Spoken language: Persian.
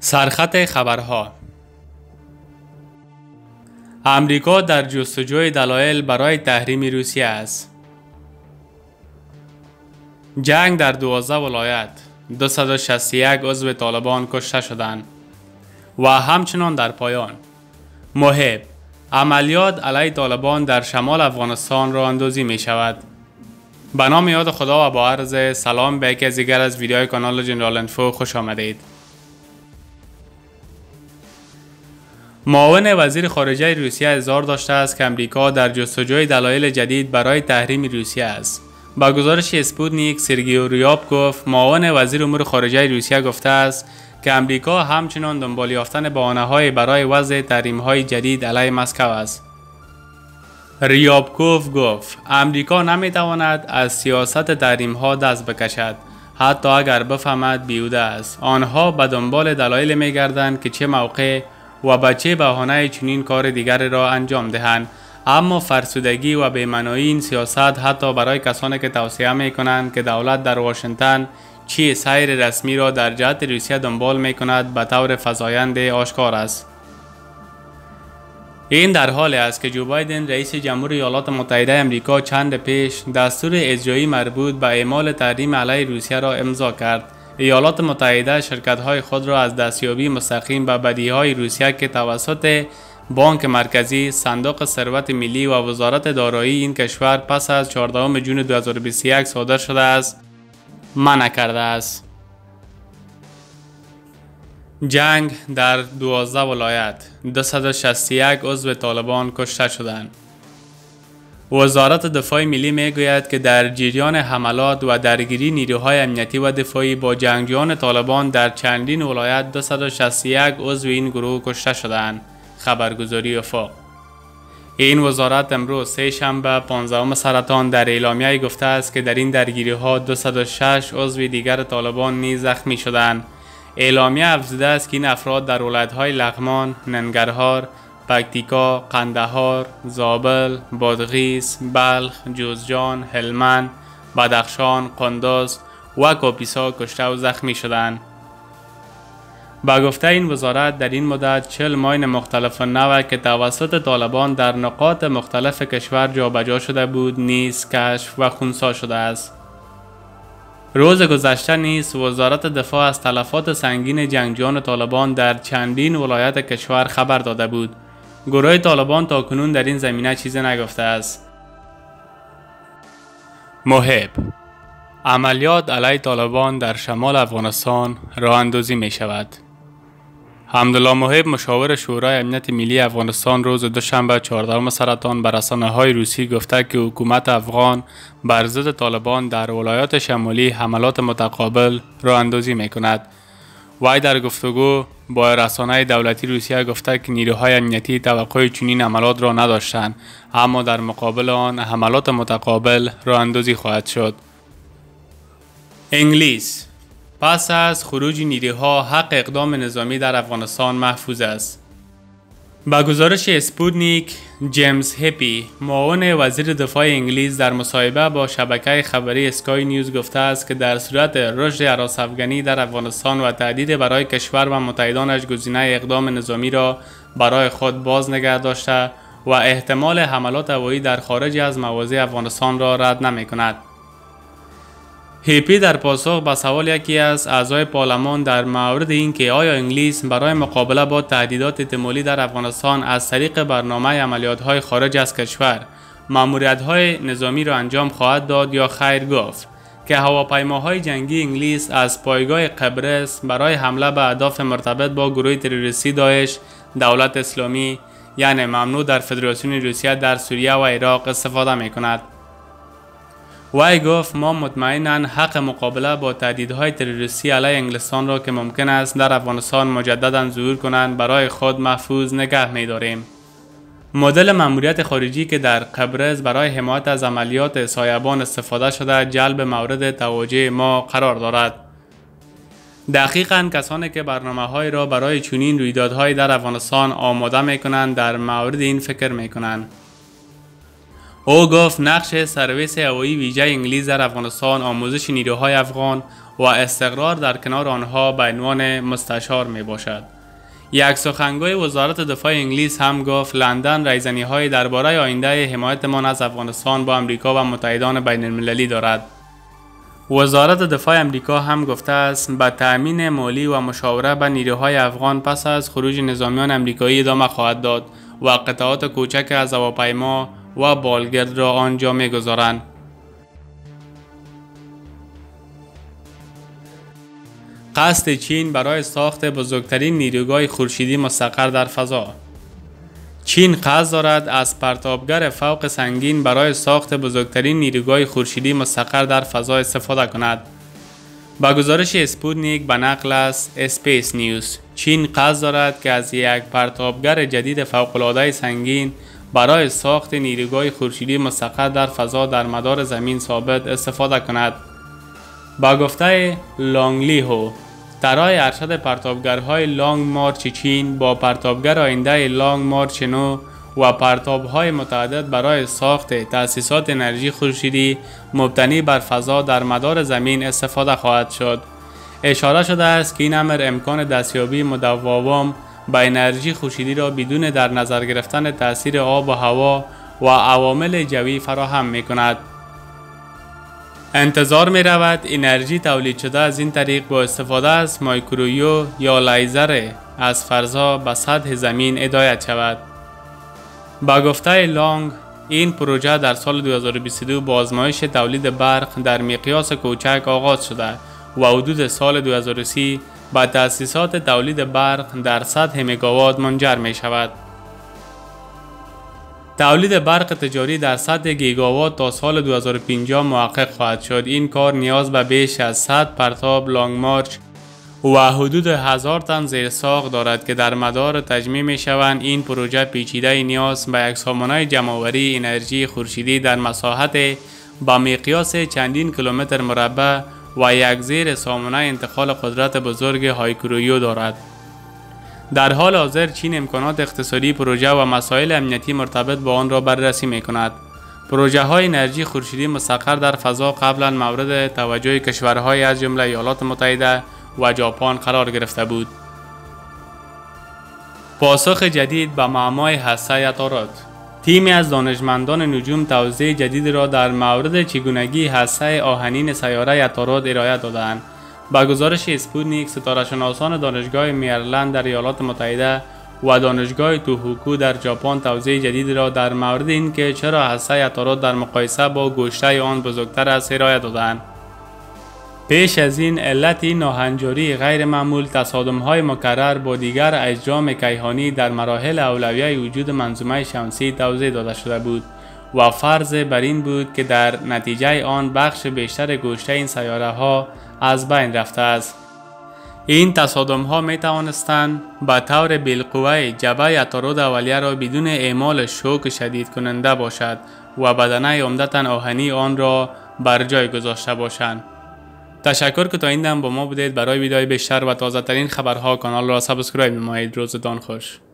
سرخط خبرها. امریکا در جستجوی دلایل برای تحریم روسیه است. جنگ در 12 ولایت، 261 عضو طالبان کشته شدند. و همچنان در پایان محب عملیات علیه طالبان در شمال افغانستان راه اندازی می شود. به نام یاد خدا و با عرض سلام به یکی از دیگر از ویدیوهای کانال جنرال انفو خوش آمدید. معاون وزیر خارجه روسیه اظهار داشته است که امریکا در جستجوی دلایل جدید برای تحریم روسیه است. با گزارش اسپوتنیک، سرگئی ریابکوف، معاون وزیر امور خارجه روسیه گفته است که امریکا همچنان دنبال یافتن بهانه‌های برای وضع تحریم‌های جدید علیه مسکو است. ریابکوف گفت امریکا نمی‌تواند از سیاست تحریم‌ها دست بکشد، حتی اگر بفهمد بیهوده است. آنها به دنبال دلایل می‌گردند که چه موقع و به چه بهانه چنین کار دیگر را انجام دهند، اما فرسودگی و بی‌معنایی این سیاست حتی برای کسانی که توصیه می‌کنند که دولت در واشنگتن چه سیر رسمی را در جهت روسیه دنبال می‌کند به طور فزاینده آشکار است. این در حالی است که جو بایدن رئیس جمهور ایالات متحده آمریکا چند پیش دستور اجرایی مربوط به اعمال تحریم علیه روسیه را امضا کرد. ایالات متحده شرکت‌های خود را از دستیابی مستقیم به بدیهی‌های روسیه که توسط بانک مرکزی، صندوق ثروت ملی و وزارت دارایی این کشور پس از 14 جون 2021 صادر شده است، منع کرده است. جنگ در 12 ولایت، 261 عضو طالبان کشته شدند. وزارت دفاع ملی میگوید که در جریان حملات و درگیری نیروهای امنیتی و دفاعی با جنگجویان طالبان در چندین ولایت 261 عضو این گروه کشته شدند. خبرگزاری وفاق. این وزارت امروز سه شنبه 15 سرطان در اعلامیه گفته است که در این درگیری ها 206 عضو دیگر طالبان نیز زخمی شدند. اعلامیه افزوده است که این افراد در ولایت‌های لغمان، ننگرهار، پکتیکا، قندهار، زابل، بادغیس، بلخ، جوزجان، هلمند، بدخشان، قندوز و کاپیسا کشته و زخمی شدند. با گفته این وزارت در این مدت 40 ماین مختلف نوع که توسط طالبان در نقاط مختلف کشور جابجا شده بود نیز کشف و خنثی شده است. روز گذشته نیز وزارت دفاع از تلفات سنگین جنگجویان طالبان در چندین ولایت کشور خبر داده بود. گروه طالبان تاکنون در این زمینه چیزی نگفته است. محب عملیات علیه طالبان در شمال افغانستان راه اندازی می شود. حمدالله محب مشاور شورای امنیت ملی افغانستان روز دوشنبه 14 سرطان به رسانه‌های روسی گفته که حکومت افغان بر ضد طالبان در ولایات شمالی حملات متقابل راه اندازی می کند. وی در گفتگو با رسانه دولتی روسیه گفته که نیروهای امنیتی توقع چنین حملات را نداشتند، اما در مقابل آن حملات متقابل راه اندازی خواهد شد. انگلیس پس از خروج نیروها حق اقدام نظامی در افغانستان محفوظ است. با گزارش اسپوتنیک، جیمز هپی، معاون وزیر دفاع انگلیس در مصاحبه با شبکه خبری اسکای نیوز گفته است که در صورت رشد هراس‌افغانی در افغانستان و تهدید برای کشور و متحدانش گزینه اقدام نظامی را برای خود باز نگه داشته و احتمال حملات هوایی در خارج از مواضع افغانستان را رد نمی کند. هیپی در پاسخ به سوال یکی از اعضای پارلمان در مورد اینکه آیا انگلیس برای مقابله با تهدیدات احتمالی در افغانستان از طریق برنامه عملیات‌های خارج از کشور ماموریت‌های نظامی را انجام خواهد داد یا خیر، گفت که هواپیماهای جنگی انگلیس از پایگاه قبرس برای حمله به اهداف مرتبط با گروه تروریستی داعش دولت اسلامی یعنی ممنوع در فدراسیون روسیه در سوریه و عراق استفاده می‌کند. وی گفت ما مطمئناً حق مقابله با تهدیدهای تروریستی علیه انگلستان را که ممکن است در افغانستان مجدداً ظهور کنند برای خود محفوظ نگه می‌داریم. مدل مأموریت خارجی که در قبرس برای حمایت از عملیات سایبان استفاده شده جلب مورد توجه ما قرار دارد. دقیقاً کسانی که برنامه‌های را برای چنین رویدادهای در افغانستان آماده می‌کنند در مورد این فکر می‌کنند. او گفت نقش سرویس هوایی ویژه انگلیس در افغانستان آموزش نیروهای افغان و استقرار در کنار آنها به عنوان مستشار می باشد. یک سخنگوی وزارت دفاع انگلیس هم گفت لندن رایزنی‌های درباره آینده حمایتمان از افغانستان با امریکا و متحدان بین المللی دارد. وزارت دفاع امریکا هم گفته است به تأمین مالی و مشاوره به نیروهای افغان پس از خروج نظامیان امریکایی ادامه خواهد داد و قطعات کوچک از هواپیما و بالگرد را آنجا می‌گذارند. قصد چین برای ساخت بزرگترین نیروگاه خورشیدی مستقر در فضا. چین قصد دارد از پرتابگر فوق سنگین برای ساخت بزرگترین نیروگاه خورشیدی مستقر در فضا استفاده کند. با گزارش اسپوتنیک به نقل از اسپیس نیوز، چین قصد دارد که از یک پرتابگر جدید فوق‌العاده سنگین برای ساخت نیروگاه خورشیدی مستقر در فضا در مدار زمین ثابت استفاده کند. با گفته لانگ لیهو، طراح ارشد پرتابگرهای لانگ مارچ چین با پرتابگر آینده لانگ مارچ 9 و پرتابهای متعدد برای ساخت تأسیسات انرژی خورشیدی مبتنی بر فضا در مدار زمین استفاده خواهد شد. اشاره شده است که این امر امکان دستیابی مداوم به انرژی خورشیدی را بدون در نظر گرفتن تأثیر آب و هوا و عوامل جوی فراهم می کند. انتظار می رود انرژی تولید شده از این طریق با استفاده از مایکرویو یا لیزر از فضا به سطح زمین هدایت شود. با گفته لانگ، این پروژه در سال 2022 با آزمایش تولید برق در مقیاس کوچک آغاز شده و حدود سال 2030 به تأسیسات تولید برق در سطح مگاوات منجر می شود. تولید برق تجاری در سطح گیگاوات تا سال 2050 محقق خواهد شد. این کار نیاز به بیش از 100 پرتاب لانگ مارچ و حدود 1000 تن زیرساخت دارد که در مدار تجمیع می شوند. این پروژه پیچیده نیاز به یک سامانه جمع‌آوری انرژی خورشیدی در مساحت با مقیاس چندین کیلومتر مربع و یک زیر سامانه انتقال قدرت بزرگ هایکرویو دارد. در حال حاضر چین امکانات اقتصادی پروژه و مسائل امنیتی مرتبط با آن را بررسی می کند. پروژه های انرژی خورشیدی مستقر در فضا قبلا مورد توجه کشورهای از جمله ایالات متحده و ژاپن قرار گرفته بود. پاسخ جدید به معمای هسته عطارد. تیمی از دانشمندان نجوم توضیح جدید را در مورد چگونگی هسته آهنین سیاره عطارد ارائه دادند. با گزارش اسپوتنیک، ستاره‌شناسان دانشگاه مریلند در ایالات متحده و دانشگاه توهوکو در ژاپن توضیح جدید را در مورد اینکه چرا هسته عطارد در مقایسه با گوشته آن بزرگتر است ارائه دادند. پیش از این علت ناهنجاری غیر معمول تصادم‌های مکرر با دیگر اجرام کیهانی در مراحل اولویه وجود منظومه شمسی توضیح داده شده بود و فرض بر این بود که در نتیجه آن بخش بیشتر گوشته این سیاره ها از بین رفته است. این تصادم ها می توانستند به طور بالقوه جبهه عطارد اولیه را بدون اعمال شوک شدید کننده باشد و بدنه عمدتاً آهنی آن را بر جای گذاشته باشند. تشکر که تا این دم با ما بودید. برای ویدیوهای بیشتر و تازه ترین خبرها کانال را سابسکرایب نمایید. روزتان خوش.